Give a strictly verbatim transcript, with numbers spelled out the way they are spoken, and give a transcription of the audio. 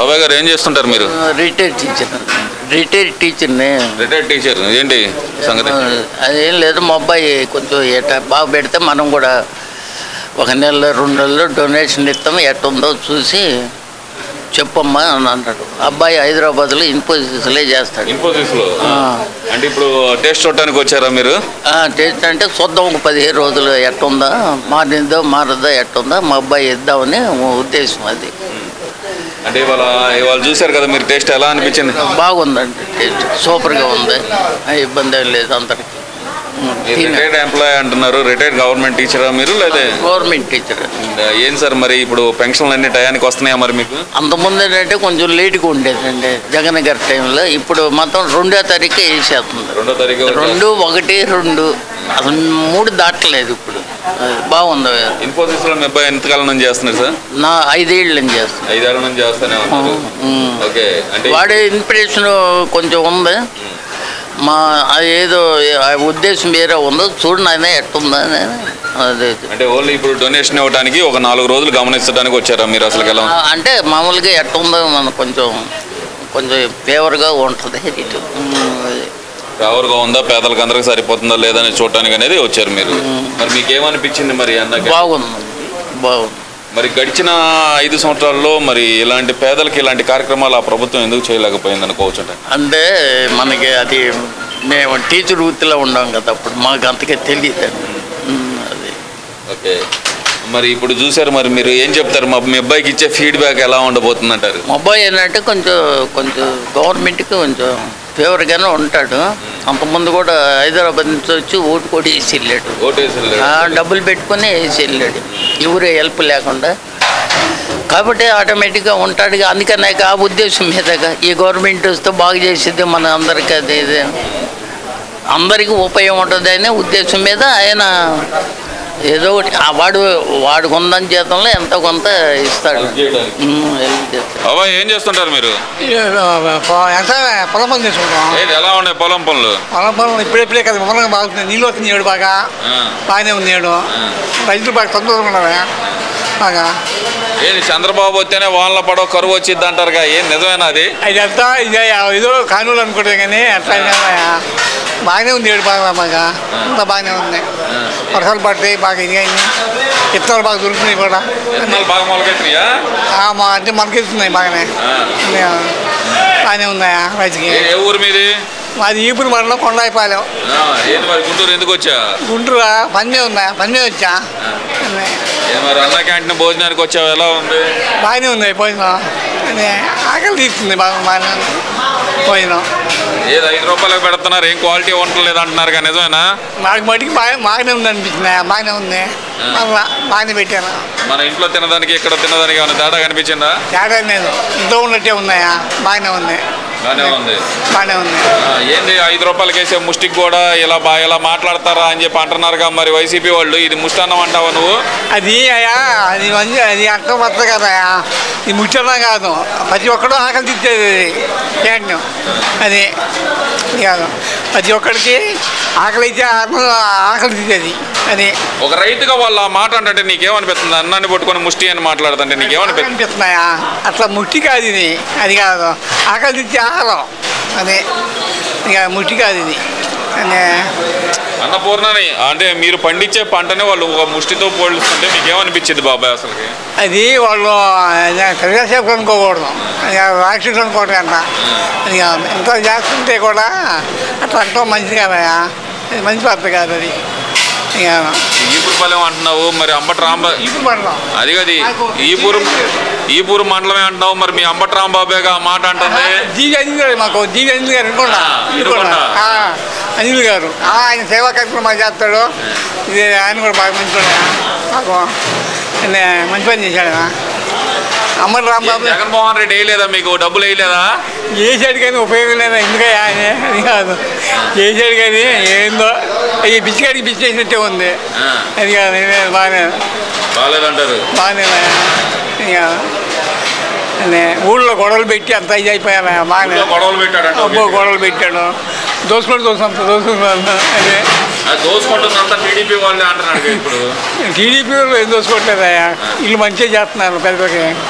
బాబాయ్ గారు ఏం చేస్తుంటారు మీరు? రిటైర్డ్ టీచర్ రిటైర్డ్ టీచర్ని రిటైర్డ్ టీచర్ ఏంటి సంగతి? అదేం లేదు, మా అబ్బాయి కొంచెం ఎట్లా బాగా పెడితే మనం కూడా ఒక నెలలో రెండు నెలలు డొనేషన్ ఇస్తాము, ఎట్టుందో చూసి చెప్పమ్మా అని అన్నాడు. అబ్బాయి హైదరాబాద్లో ఇన్ఫోసిస్లే చేస్తాడు. ఇన్ఫోసిస్లో అంటే ఇప్పుడు టేస్ట్ చూడటానికి వచ్చారా మీరు? టేస్ట్ అంటే చూద్దాం, ఒక పదిహేను రోజులు ఎట్టుందా, మారిందో మారదా ఎట్టుందా మా అబ్బాయి ఇద్దామని ఉద్దేశం. అది అంటే ఇవాళ ఇవాళ చూశారు కదా మీరు, టేస్ట్ ఎలా అనిపించింది? బాగుందండి, టేస్ట్ సూపర్గా ఉంది, ఇబ్బంది ఏం లేదు అందరికి. రిటైర్డ్ ఎంప్లాయీ అంటున్నారు, రిటైర్డ్ గవర్నమెంట్ టీచరా మీరు లేదా? Government teacher. ఏం సార్ మరి ఇప్పుడు పెన్షన్లు అన్ని టయానికి వస్తున్నాయా మరి మీకు? అంతకుముందు ఏంటంటే కొంచెం లేట్గా ఉండేదండి జగన్ గారి టైంలో, ఇప్పుడు మొత్తం రెండో తారీఖే వేసేస్తుంది. రెండో తారీఖు రెండు ఒకటి రెండు అసలు మూడు దాటలేదు ఇప్పుడు. బాగుంది. ఇన్ఫోసిస్ లో మీ అబ్బాయి ఎంతకాలం నుంచి చేస్తున్నారు సార్? నా ఐదేళ్ళ నుంచి చేస్తాను. ఐదేళ్ల నుంచి చేస్తానే ఉన్నారు. ఓకే, అంటే వాడే ఇన్స్పిరేషన్ కొంచెం ఉంది, మా ఏదో ఉద్దేశం వేరే ఉందో చూడండి ఆయన ఎట్టుందని. అదే అంటే ఓన్లీ ఇప్పుడు డొనేషన్ ఇవ్వడానికి ఒక నాలుగు రోజులు గమనించడానికి వచ్చారా మీరు? అసలు ఎలా అంటే మామూలుగా ఎట్టుందో మనకు కొంచెం కొంచెం ఫేవర్గా ఉంటుంది. ఫేవర్గా ఉందా, పేదలకు అందరికి సరిపోతుందా లేదని చూడటానికి అనేది వచ్చారు మీరు. మరి మీకు ఏమనిపించింది మరి అన్న? బాగుంది, బాగుంది. మరి గడిచిన ఐదు సంవత్సరాల్లో మరి ఇలాంటి పేదలకి ఇలాంటి కార్యక్రమాలు ఆ ప్రభుత్వం ఎందుకు చేయలేకపోయింది అనుకోవచ్చు? అంటే మనకి అది మేము టీచర్ వృత్తిలో ఉన్నాం కదా, అప్పుడు మాకు అంతకే తెలియదు అది. ఓకే, మరి ఇప్పుడు చూసారు, మరి మీరు ఏం చెప్తారు? మా మీ అబ్బాయికి ఇచ్చే ఫీడ్బ్యాక్ ఎలా ఉండబోతుంది అంటారు? మా అబ్బాయి ఏంటంటే కొంచెం కొంచెం గవర్నమెంట్కి కొంచెం ఫేవర్గానే ఉంటాడు. అంతకుముందు కూడా హైదరాబాద్ నుంచి వచ్చి ఓటు కూడా వేసి వెళ్ళాడు, డబ్బులు పెట్టుకుని వేసి వెళ్ళాడు, ఎవరు హెల్ప్ లేకుండా. కాబట్టి ఆటోమేటిక్గా ఉంటాడు. అందుకని ఆ ఉద్దేశం మీదగా ఈ గవర్నమెంట్ వస్తే బాగు చేసేది మన అందరికీ, అది ఇది అందరికీ ఉపయోగం ఉంటుంది అనే ఉద్దేశం మీద ఆయన ఏదో ఒకటి వాడు వాడికి ఉందని జీతంలో ఎంతో కొంత ఇస్తాడు. బాబా ఏం చేస్తుంటారు మీరు? పొలం పనులు చేసుకుంటాం. ఎలా ఉన్నాయి పొలం పనులు? పొలం పనులు ఇప్పుడెప్పుడే కదా, పొలం బాగుంటుంది, నీళ్ళు వస్తుంది, ఏడు బాగా బాగానే ఉంది. ఏడు రైతులు బాగా తొందరగా ఉన్నారా బాగా. ఏంటి చంద్రబాబు వస్తేనే వాళ్ళ పడవ కరువు వచ్చింది అంటారుగా, ఏం నిజమేనా అది? ఇదంతా ఇది ఏదో కానూలు అనుకుంటాం కానీ అట్లా బాగానే ఉంది. ఏడు బాగా బాగా అంతా బాగానే ఉంది. వర్షాలు పడతాయి బాగా, ఇది అయింది, విత్తనాలు బాగా దొరుకుతున్నాయి కూడా. బాగా మొలకెత్తున్నాయా? మా అంటే మొలకెత్తున్నాయి బాగానే, బాగానే ఉన్నాయా రైతుకి. ఏ ఊరు మీది? మాది ఈపురు మండలం కొండాయిపాలెం. గుంటూరు ఎందుకు వచ్చా? గుంటూరా పని మీద ఉందా, పని మీద వచ్చా. మరి అన్న క్యాంటీన్ భోజనానికి వచ్చావు, ఎలా ఉంది? బాగానే ఉంది భోజనం, ఆకలి తీస్తుంది బాగా, బాగానే ఉంది భోజనం. ఏది ఐదు రూపాయలకు పెడుతున్నారు, ఏం క్వాలిటీ ఉండలేదు అంటున్నారు కానీ నిజమేనా? నాకు మటుకు బాగా బాగానే ఉంది అనిపించింది, బాగానే ఉంది, బాగానే పెట్టాను. మన ఇంట్లో తినడానికి ఇక్కడ తినడానికి ఏమైనా తేడా కనిపించిందా? తేడా లేదు, ఇంట్లో ఉన్నట్టే ఉన్నాయా, బాగానే ఉంది, బాగానే ఉంది, బాగానే ఉంది. ఏంది ఐదు రూపాయలకి వేసే ముష్టికి కూడా ఇలా బా ఇలా మాట్లాడతారా అని చెప్పి అంటున్నారుగా మరి వైసీపీ వాళ్ళు. ఇది ముష్టాన్నం అంటావా నువ్వు? అది అయ్యా అది మంచి, అది అర్థం వస్తుంది కదా, ఇది ముష్టన్నం కాదు, ప్రతి ఒక్కడు ఆకలి తీర్చేది క్యాంటీన్, అది కాదు ప్రతి ఒక్కడికి ఆకలి అయితే ఆకలి తీసేది. అది ఒక రైతుగా వాళ్ళు ఆ మాట అంటే నీకేమనిపిస్తుంది? అన్నాన్ని పట్టుకొని ముష్టి అని మాట్లాడుతుంటే నీకేమనిపిస్తుంది? అనిపిస్తున్నాయా? అట్లా ముష్టి కాదు ఇది, అది కాదు ఆకలి తీర్చే ఆహారం, అదే ఇక ముష్టి కాదు ఇది. అన్నపూర్ణని అంటే మీరు పండించే పంటని వాళ్ళు ఒక ముష్టితో పోల్చుకుంటే మీకేమనిపించింది బాబాయ్ అసలుకి? అది వాళ్ళు ప్రజాసేవకు అనుకోకూడదు, రాక్షసు అనుకోవడం అంట. ఇక ఎంత చేస్తుంటే కూడా అట్లా అంటాం మంచిది కాదయా, మంచి పద్ధతి కాదు అది. ఇక ఈపురపాలెం అంటున్నావు, మరి అంబటి రాంబా ఈపురు మండలం అది అది ఈపూరు ఈపూరు మండలమే అంటున్నావు, మరి మీ అంబటి రాంబాబేగా ఆ మాట అంటుంది. జీవి అనిల్ గారు, మాకు జీవి అనిల్ గారు అనుకోండి, అనిల్ గారు ఆయన సేవా కార్యక్రమాలు చేస్తాడు. ఇది ఆయన కూడా బాగా మంచి మాకు మంచి పని చేశాడు. అమ్మటి రాంబాబు జగన్మోహన్ రెడ్డి వేయలేదా మీకు? డబ్బులు వేయలేదా? వేసాడు కానీ ఉపయోగం లేదా, ఎందుకయ్యా ఆయన అది కాదు, వేసాడు కానీ ఏందో అవి బిచ్చికాడికి బిచ్చి చేసినట్టే ఉంది, అది కాదు బాగానే బాగాలేదంటారు. బాగానే ఇక ఊళ్ళో గొడవలు పెట్టి అంత ఇది అయిపోయాను, బాగానే గొడవలు పెట్టాడు, అబ్బో గొడవలు పెట్టాడు, దోసుకుంటూ దోసంత దోసుకుంటున్నాను. అదే దోసుకుంటుందంతా టీడీపీ వాళ్ళే అంటున్నాడు ఇప్పుడు. టీడీపీ వాళ్ళు ఏం దోసుకోవట్లేదయ్యా, వీళ్ళు మంచిగా చేస్తున్నారు పెద్దకి.